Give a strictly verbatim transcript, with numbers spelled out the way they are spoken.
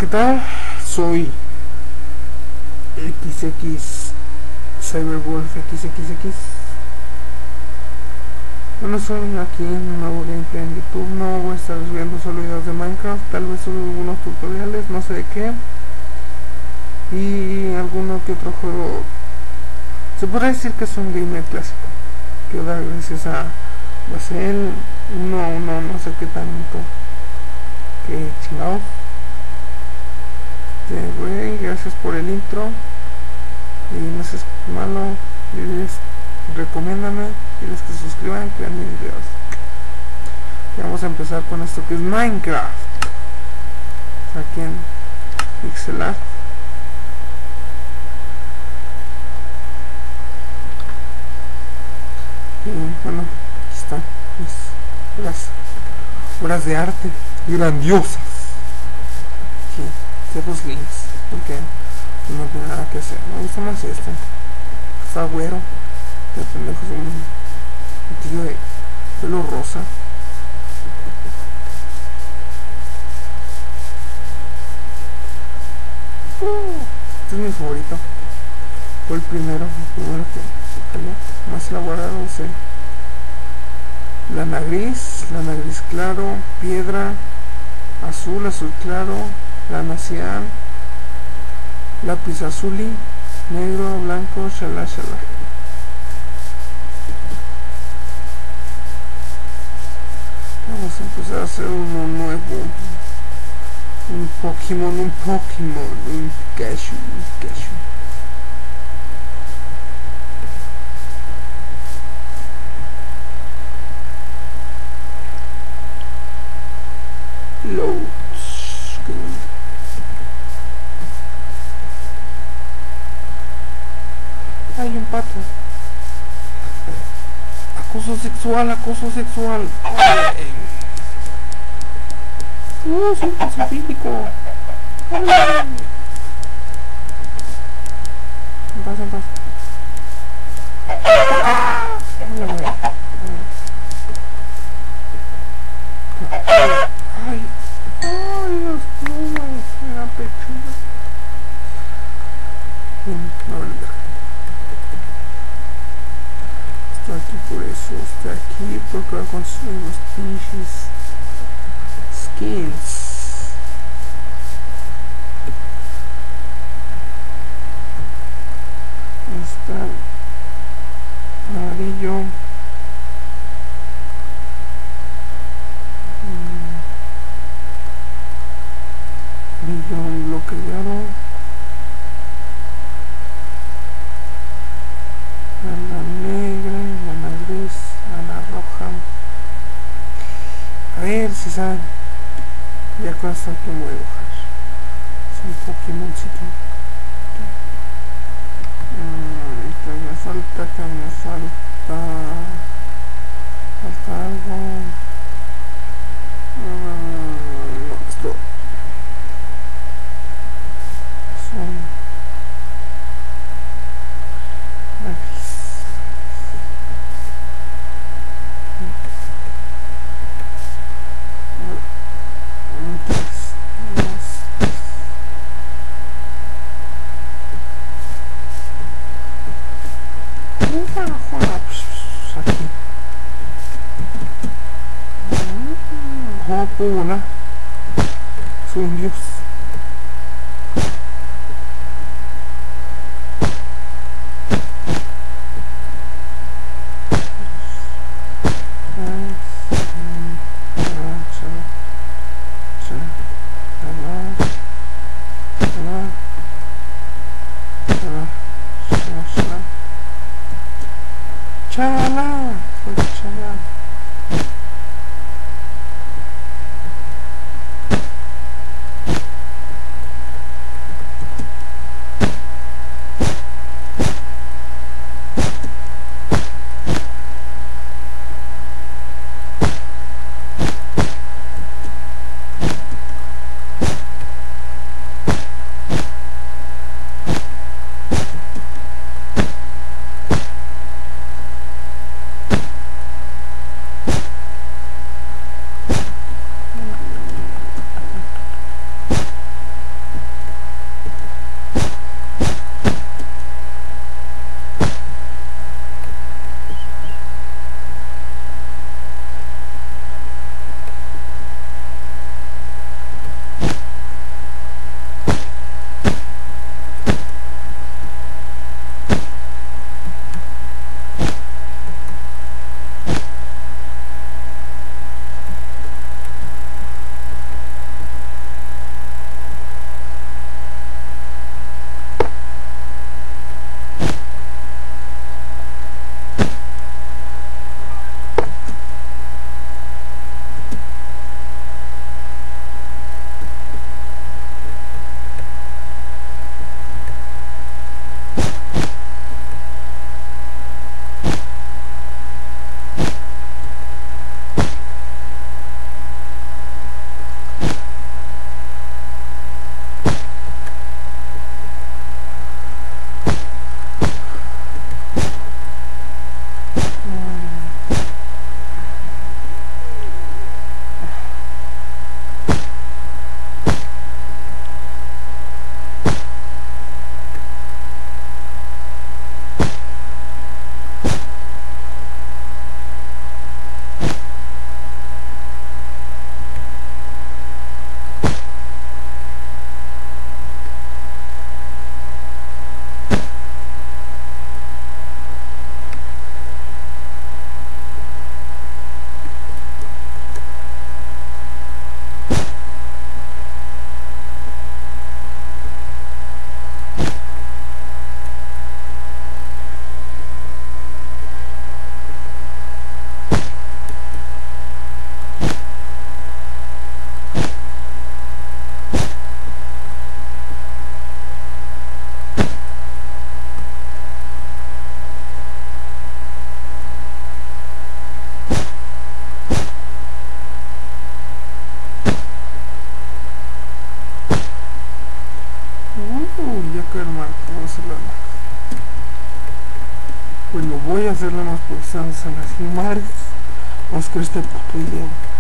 ¿qué tal? Soy X X Cyberwolf X X X. Bueno, soy aquí en un nuevo gameplay en YouTube. No voy a estar subiendo solo videos de Minecraft, tal vez subo algunos tutoriales, no sé de qué, y alguno que otro juego. Se podría decir que es un gamer clásico. Quiero dar gracias a Basel uno a uno, no sé qué tanto, que chingado. Este güey, gracias por el intro. Y no seas malo, diles, recomiéndame, diles que se suscriban, que vean mis videos. Y vamos a empezar con esto que es Minecraft. Aquí en Pixelar. Y bueno, aquí están mis obras, obras de arte grandiosas. Aquí, cerros links, porque no tiene nada que hacer. Me gusta más este. Está güero. De pendejo es un tío de pelo rosa. Uh, este es mi favorito. Fue el primero, el primero que cayó. Más elaborado, usé lana gris, lana gris claro, piedra, azul, azul claro, lana cian, lápiz azuli, negro, blanco, shala shala. Vamos a empezar a hacer uno nuevo. Un Pokémon, un Pokémon, un Pikachu, un Pikachu. Loads. Hay un pato. Acoso sexual, acoso sexual. No, soy pacífico. En paz, en paz. Ay, ay, Dios, no, me da pechuga. No, no, estoy aquí por eso, estoy aquí porque voy a construir unos pinches skins. Está amarillo, amarillo, un bloque de oro, lana negra, lana gris, lana roja. A ver si saben. Ya con esto que me voy a dibujar. Es un Pokémoncito. Mm, que me falta, que me falta. Falta algo. Mm, no, esto. Son. La gris. Aquí. Hola. Soy un dios. Chala, soy chala. Ok, hermano, vamos a hacerlo más. Bueno, voy a hacerle más posiciones a las imágenes. Vamos con este puto video.